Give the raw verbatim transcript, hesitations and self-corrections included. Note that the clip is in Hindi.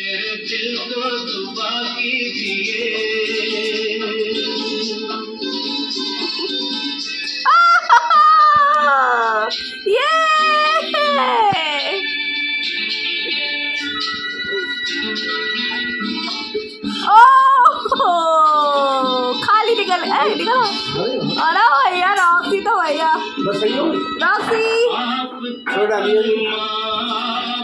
मेरे दिल को दुआ कीजिए। ये ओह खाली निकल ए निकलो। अरे भैया रॉक्सी तो भैया बस सही हो रॉक्सी छोड़ डालिए।